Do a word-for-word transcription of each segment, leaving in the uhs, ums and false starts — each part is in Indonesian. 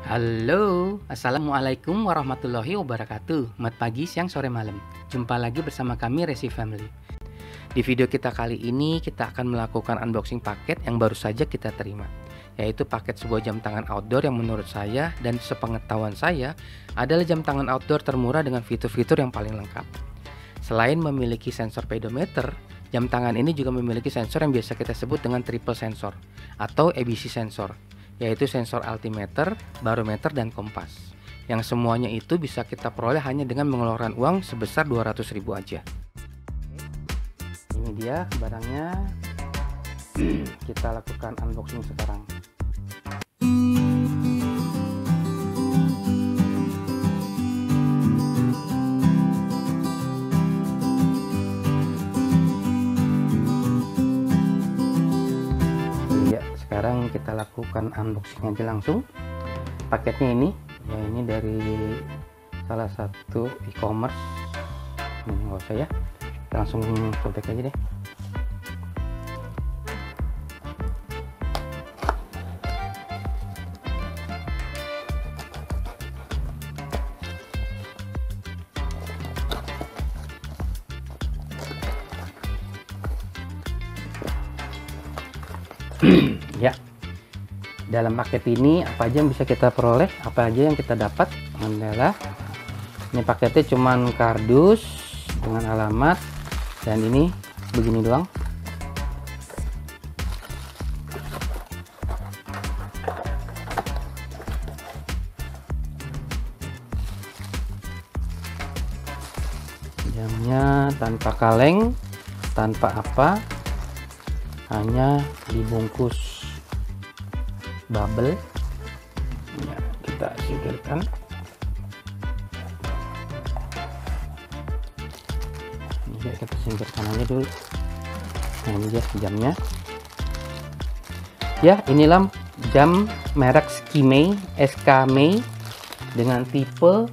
Halo, assalamualaikum warahmatullahi wabarakatuh. Selamat pagi, siang, sore, malam. Jumpa lagi bersama kami Resi Family. Di video kita kali ini kita akan melakukan unboxing paket yang baru saja kita terima, yaitu paket sebuah jam tangan outdoor yang menurut saya dan sepengetahuan saya adalah jam tangan outdoor termurah dengan fitur-fitur yang paling lengkap. Selain memiliki sensor pedometer, jam tangan ini juga memiliki sensor yang biasa kita sebut dengan triple sensor atau A B C sensor, yaitu sensor altimeter, barometer, dan kompas. Yang semuanya itu bisa kita peroleh hanya dengan mengeluarkan uang sebesar dua ratus ribu aja. Ini dia barangnya. Kita lakukan unboxing sekarang. Sekarang kita lakukan unboxing aja langsung. Paketnya ini ya, ini dari salah satu e-commerce. Ini nggak usah ya, kita langsung sobek aja deh. Ya, dalam paket ini apa aja yang bisa kita peroleh, apa aja yang kita dapat adalah ini paketnya cuman kardus dengan alamat, dan ini begini doang. Jamnya tanpa kaleng, tanpa apa, hanya dibungkus bubble. Ya, kita singkirkan. Ini kita singkirkan aja dulu. Nah, ini dia jamnya. Ya, inilah jam merek Skimei S K Mei dengan tipe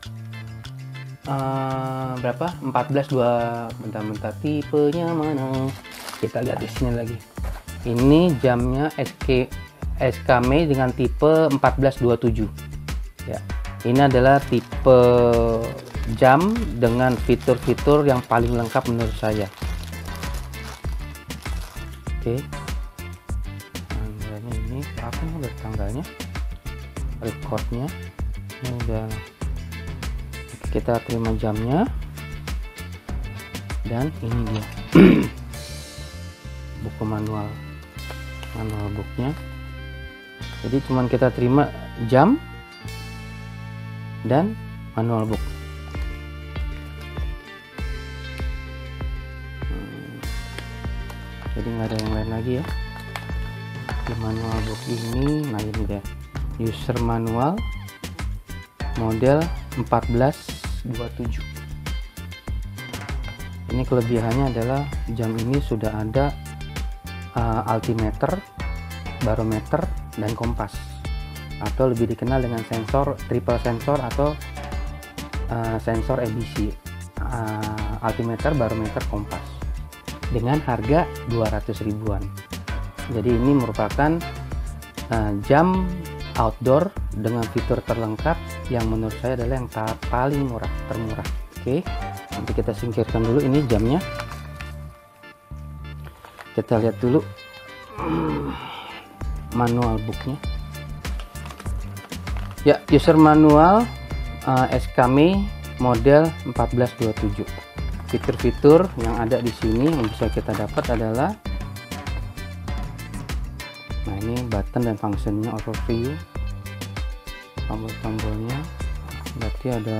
uh, berapa? empat belas dua. Bentar-bentar, tipenya mana? Kita lihat di sini lagi. Ini jamnya S K S K Mei dengan tipe empat belas dua puluh tujuh. Ya, ini adalah tipe jam dengan fitur-fitur yang paling lengkap menurut saya. Oke. Tanggalnya ini apa nih, udah tanggalnya, recordnya ini udah. Kita terima jamnya, dan ini dia buku manual manual booknya. Jadi cuman kita terima jam dan manual book. Hmm. Jadi nggak ada yang lain lagi ya. Di manual book ini, nah ini deh, user manual model empat belas dua puluh tujuh. Ini kelebihannya adalah jam ini sudah ada uh, altimeter, barometer, dan kompas, atau lebih dikenal dengan sensor triple sensor atau uh, sensor A B C, uh, altimeter, barometer, kompas, dengan harga dua ratus ribuan. Jadi ini merupakan uh, jam outdoor dengan fitur terlengkap yang menurut saya adalah yang paling murah, termurah. Oke, nanti kita singkirkan dulu ini jamnya. Kita lihat dulu manual booknya. Ya, user manual uh, S K Mei model empat belas dua puluh tujuh. Fitur-fitur yang ada di sini yang bisa kita dapat adalah, nah ini button dan fungsinya, overview, tombol-tombolnya, berarti ada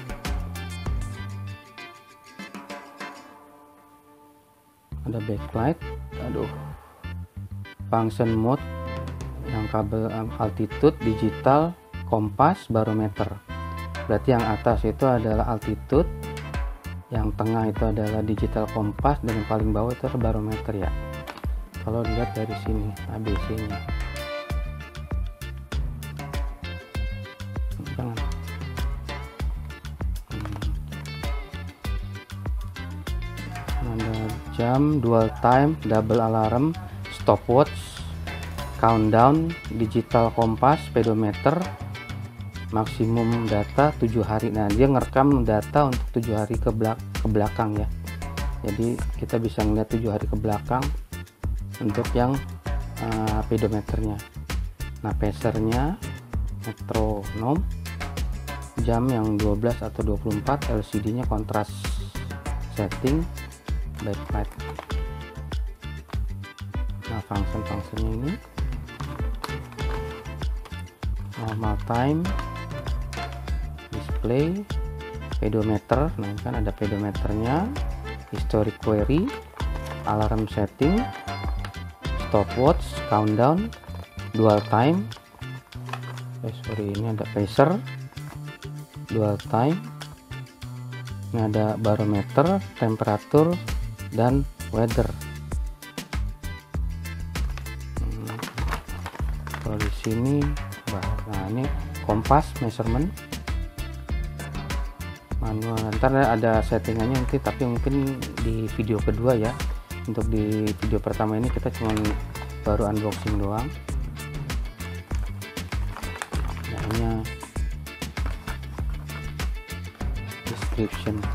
ada backlight, aduh, function mode, yang kabel altitude, digital, kompas, barometer. Berarti yang atas itu adalah altitude, yang tengah itu adalah digital kompas, dan yang paling bawah itu adalah barometer ya. Kalau dilihat dari sini A B C-nya. Jangan. Hmm. Ada jam, dual time, double alarm, stopwatch, countdown, digital kompas, speedometer, maksimum data tujuh hari. Nah, dia ngerekam data untuk tujuh hari ke, belak ke belakang ya. Jadi kita bisa ngeliat tujuh hari ke belakang untuk yang uh, pedometernya. Nah, pacernya metronom, jam yang dua belas atau dua puluh empat, L C D nya kontras setting, backlight. Nah, function-functionnya ini normal time, display, pedometer. Nah, ini kan ada pedometernya, historic query, alarm setting, stopwatch, countdown, dual time. Eh, sorry, ini ada pacer, dual time. Ini ada barometer, temperatur, dan weather. Hmm. Kalau di sini, nah ini kompas measurement manual. Ntar ada settingannya nanti, tapi mungkin di video kedua ya. Untuk di video pertama ini kita cuma baru unboxing doang. Nah, ini description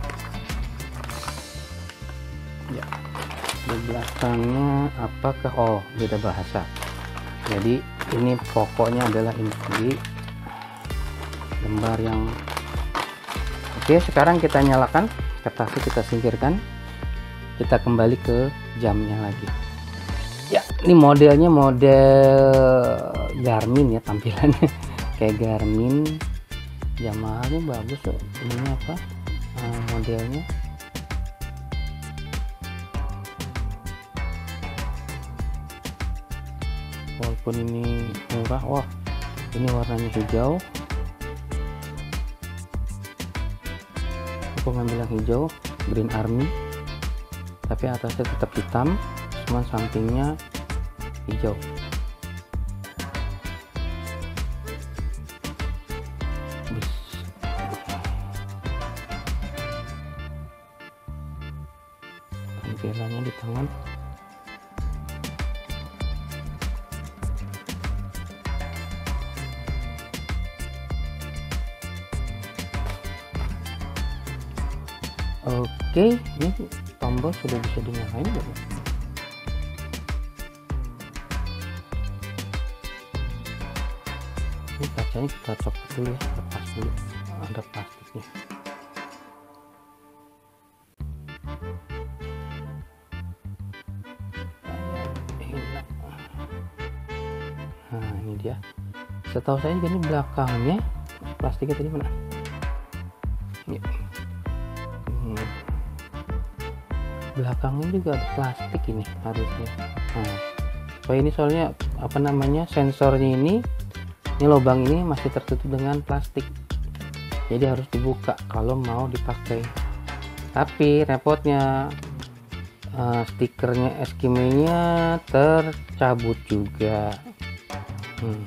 ya. Di belakangnya apakah, oh beda bahasa. Jadi ini pokoknya adalah ini di lembar yang oke. Sekarang kita nyalakan kertasnya, kita singkirkan, kita kembali ke jamnya lagi ya. Ini modelnya model Garmin ya, tampilannya kayak Garmin. Jam mahalnya bagus tuh. Ini apa uh, modelnya, walaupun ini murah. Wah, ini warnanya hijau. Aku ngambil yang hijau, Green Army, tapi atasnya tetap hitam, cuman sampingnya hijau. Tampilannya di tangan. Oke, ini tombol sudah bisa dinyalain belum? Ini kacanya kita copot dulu ya, lepas dulu, ada plastiknya. Nah, ini dia. Setahu saya ini belakangnya plastiknya tadi mana? Ya. Hmm. Belakangnya juga ada plastik ini harusnya. Nah, so ini soalnya apa namanya, sensornya ini, ini lubang ini masih tertutup dengan plastik. Jadi harus dibuka kalau mau dipakai. Tapi repotnya uh, stikernya Eskimo-nya tercabut juga. Hmm.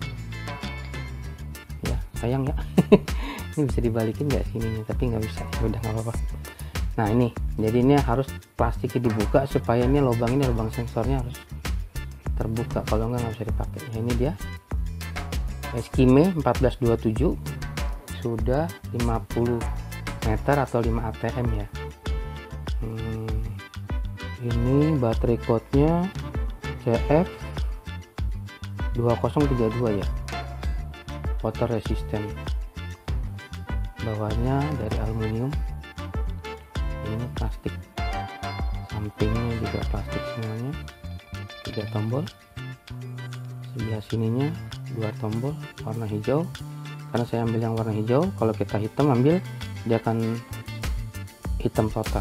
Ya sayang ya. Ini bisa dibalikin nggak sini, tapi nggak bisa. Ya udah, nggak apa-apa. Nah ini, jadi ini harus plastiknya dibuka supaya ini lubang ini lubang sensornya harus terbuka. Kalau nggak nggak bisa dipakai. Ya, ini dia Eskimo empat belas dua puluh tujuh, sudah lima puluh meter atau lima A T M ya. Hmm. Ini baterai code-nya C F dua nol tiga dua ya, water resistant. Bawahnya dari aluminium, ini plastik, sampingnya juga plastik semuanya. Tiga tombol, sebelah sininya dua tombol warna hijau, karena saya ambil yang warna hijau. Kalau kita hitam ambil, dia akan hitam total.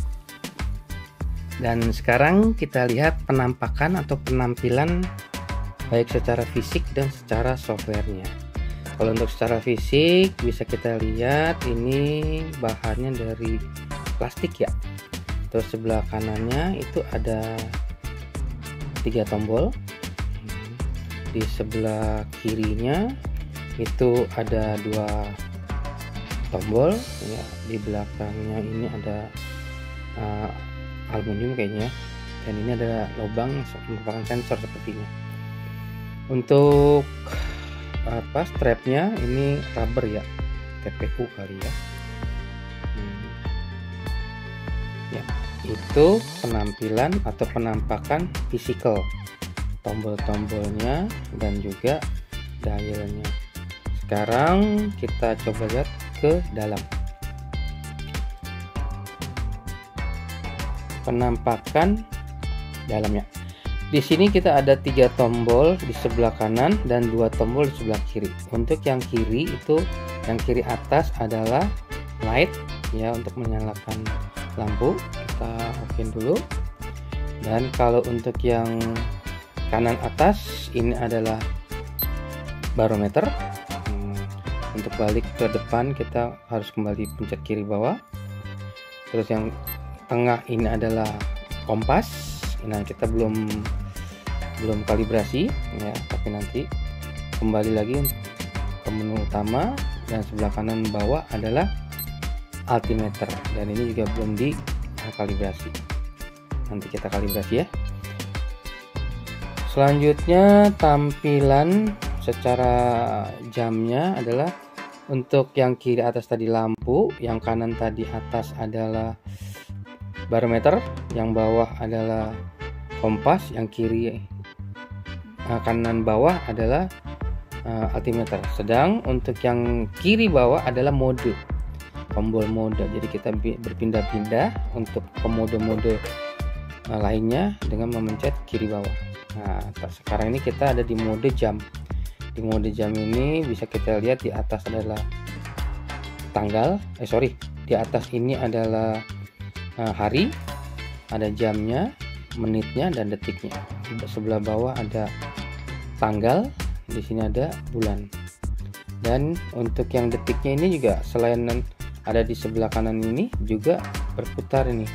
Dan sekarang kita lihat penampakan atau penampilan baik secara fisik dan secara softwarenya. Kalau untuk secara fisik bisa kita lihat ini bahannya dari plastik ya. Terus sebelah kanannya itu ada tiga tombol. Di sebelah kirinya itu ada dua tombol ya. Di belakangnya ini ada uh, aluminium kayaknya, dan ini ada lubang merupakan sensor sepertinya. Untuk apa strapnya ini rubber ya, T P U kali ya. hmm. Ya, itu penampilan atau penampakan fisikal, tombol-tombolnya dan juga dialnya. Sekarang kita coba lihat ke dalam. Penampakan dalamnya. Di sini kita ada tiga tombol di sebelah kanan dan dua tombol di sebelah kiri. Untuk yang kiri itu, yang kiri atas adalah light ya, untuk menyalakan lampu. Kita okein dulu. Dan kalau untuk yang kanan atas ini adalah barometer. Hmm, untuk balik ke depan kita harus kembali pencet kiri bawah. Terus yang tengah ini adalah kompas. Nah, kita belum belum kalibrasi ya, tapi nanti kembali lagi ke menu utama, dan sebelah kanan bawah adalah altimeter, dan ini juga belum di kalibrasi. Nanti kita kalibrasi ya. Selanjutnya tampilan secara jamnya adalah untuk yang kiri atas tadi lampu, yang kanan tadi atas adalah barometer, yang bawah adalah kompas, yang kiri kanan bawah adalah uh, altimeter. Sedang untuk yang kiri bawah adalah mode, tombol mode. Jadi kita berpindah-pindah untuk ke mode-mode uh, lainnya dengan memencet kiri bawah. Nah, sekarang ini kita ada di mode jam. Di mode jam ini bisa kita lihat di atas adalah tanggal, eh sorry, di atas ini adalah uh, hari, ada jamnya, menitnya dan detiknya. Di sebelah bawah ada tanggal, di sini ada bulan. Dan untuk yang detiknya ini juga selain ada di sebelah kanan ini juga berputar ini.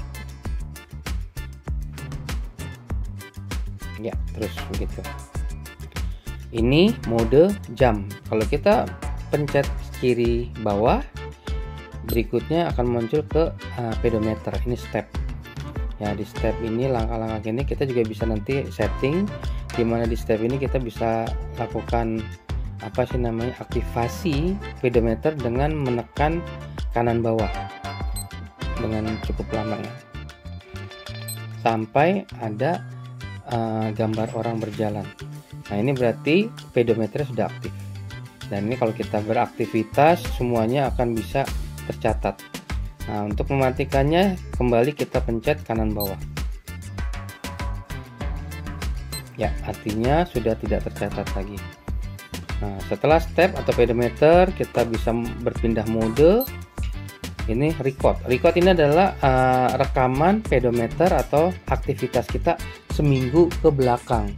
Ya, terus begitu. Ini mode jam. Kalau kita pencet kiri bawah, berikutnya akan muncul ke uh, pedometer. Ini step. Ya, di step ini langkah-langkah ini kita juga bisa nanti setting, di mana di step ini kita bisa lakukan apa sih namanya aktivasi pedometer dengan menekan kanan bawah dengan cukup lama ya, sampai ada uh, gambar orang berjalan. Nah, ini berarti pedometer sudah aktif, dan ini kalau kita beraktivitas semuanya akan bisa tercatat. Nah, untuk mematikannya kembali kita pencet kanan bawah. Ya, artinya sudah tidak tercatat lagi. Nah, setelah step atau pedometer kita bisa berpindah mode. Ini record. Record ini adalah uh, rekaman pedometer atau aktivitas kita seminggu ke belakang.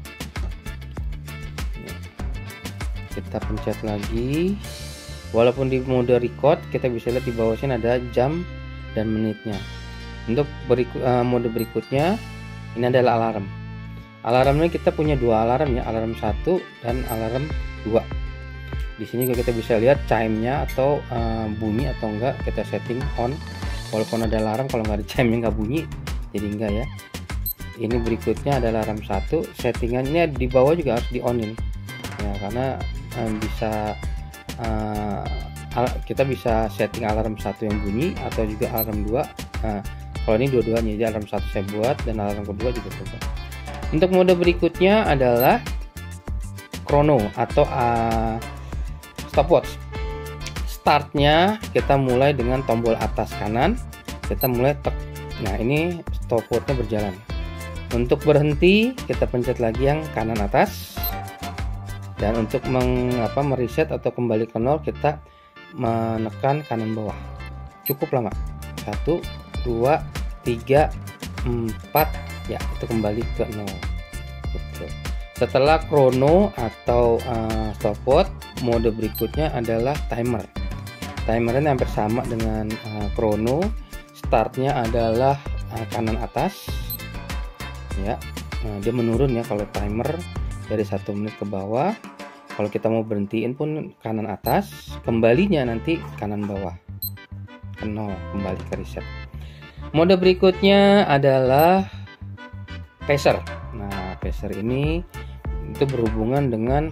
Kita pencet lagi. Walaupun di mode record, kita bisa lihat di bawah sini ada jam dan menitnya. Untuk berikut, uh, mode berikutnya ini adalah alarm. Alarmnya kita punya dua alarm ya, alarm satu dan alarm dua. Di sini juga kita bisa lihat chime-nya atau uh, bunyi atau enggak, kita setting on. Walaupun ada alarm, kalau nggak ada chime-nya nggak bunyi, jadi enggak ya. Ini berikutnya adalah alarm satu. Settingannya di bawah juga harus di onin ya, karena uh, bisa uh, kita bisa setting alarm satu yang bunyi atau juga alarm dua. Nah, kalau ini dua-duanya, jadi alarm satu saya buat dan alarm kedua juga saya buat. Untuk mode berikutnya adalah chrono atau uh, stopwatch. Startnya kita mulai dengan tombol atas kanan, kita mulai tek. Nah, ini stopwatchnya berjalan. Untuk berhenti kita pencet lagi yang kanan atas, dan untuk mengapa mereset atau kembali ke nol kita menekan kanan bawah. Cukup lama. Satu, dua, tiga, empat. Ya, itu kembali ke nol. Gitu. Setelah chrono atau uh, stopwatch, mode berikutnya adalah timer. Timernya hampir sama dengan uh, chrono. Startnya adalah uh, kanan atas. Ya, nah, dia menurun ya kalau timer dari satu menit ke bawah. Kalau kita mau berhentiin pun kanan atas. Kembalinya nanti kanan bawah. Ke nol, kembali ke reset. Mode berikutnya adalah pacer. Nah, pacer ini itu berhubungan dengan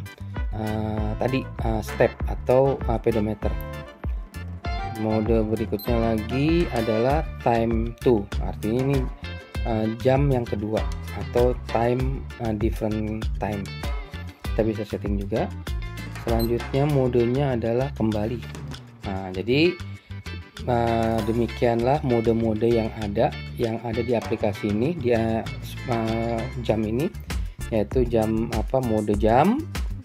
uh, tadi uh, step atau uh, pedometer. Mode berikutnya lagi adalah time two, artinya ini uh, jam yang kedua atau time uh, different time. Kita bisa setting juga. Selanjutnya modenya adalah kembali. Nah, jadi uh, demikianlah mode-mode yang ada yang ada di aplikasi ini, dia uh, jam ini, yaitu jam apa mode jam,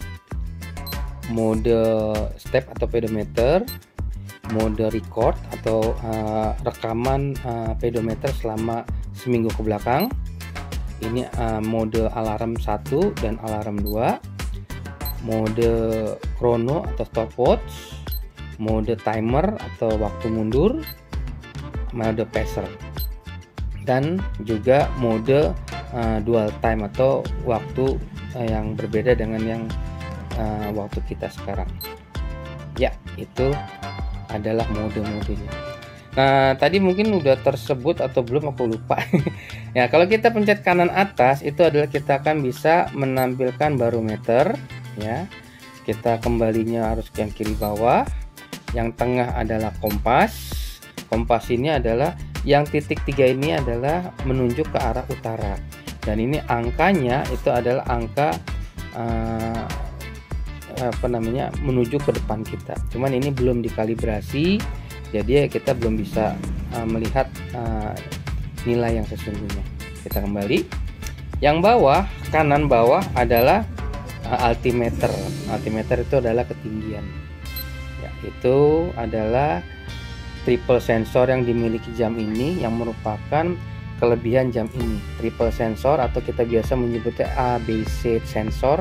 mode step atau pedometer, mode record atau uh, rekaman uh, pedometer selama seminggu ke belakang. Ini uh, mode alarm satu dan alarm dua, mode chrono atau stopwatch, mode timer atau waktu mundur, mode pacer, dan juga mode uh, dual time atau waktu uh, yang berbeda dengan yang uh, waktu kita sekarang. Ya, itu adalah mode-modenya. Nah, tadi mungkin udah tersebut atau belum, aku lupa. Ya, kalau kita pencet kanan atas itu adalah kita akan bisa menampilkan barometer, ya. Kita kembalinya harus yang kiri bawah. Yang tengah adalah kompas. Kompas ini adalah yang titik tiga ini adalah menunjuk ke arah utara. Dan ini angkanya itu adalah angka uh, apa namanya menuju ke depan kita. Cuman ini belum dikalibrasi, jadi kita belum bisa uh, melihat uh, nilai yang sesungguhnya. Kita kembali. Yang bawah, kanan bawah adalah uh, altimeter. Altimeter itu adalah ketinggian. Ya, itu adalah triple sensor yang dimiliki jam ini yang merupakan kelebihan jam ini. Triple sensor atau kita biasa menyebutnya A B C sensor.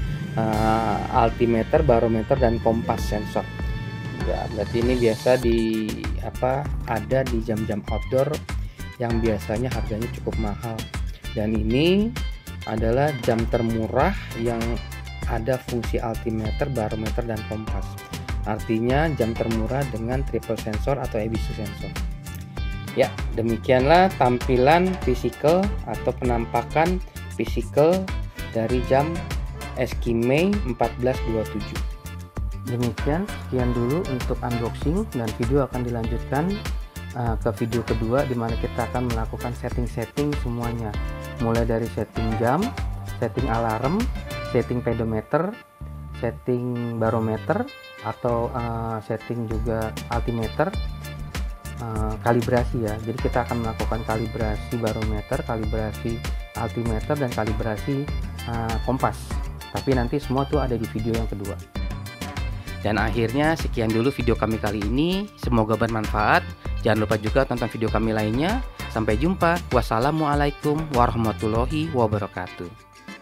Uh, altimeter, barometer, dan kompas sensor. Ya, berarti ini biasa di apa ada di jam-jam outdoor yang biasanya harganya cukup mahal. Dan ini adalah jam termurah yang ada fungsi altimeter, barometer, dan kompas. Artinya jam termurah dengan triple sensor atau A B C sensor. Ya, demikianlah tampilan fisikal atau penampakan fisikal dari jam Eskime empat belas dua puluh tujuh. Demikian, sekian dulu untuk unboxing, dan video akan dilanjutkan uh, ke video kedua di mana kita akan melakukan setting-setting semuanya, mulai dari setting jam, setting alarm, setting pedometer, setting barometer atau uh, setting juga altimeter, uh, kalibrasi ya. Jadi kita akan melakukan kalibrasi barometer, kalibrasi altimeter, dan kalibrasi uh, kompas. Tapi nanti semua tuh ada di video yang kedua. Dan akhirnya sekian dulu video kami kali ini. Semoga bermanfaat. Jangan lupa juga tonton video kami lainnya. Sampai jumpa. Wassalamualaikum warahmatullahi wabarakatuh.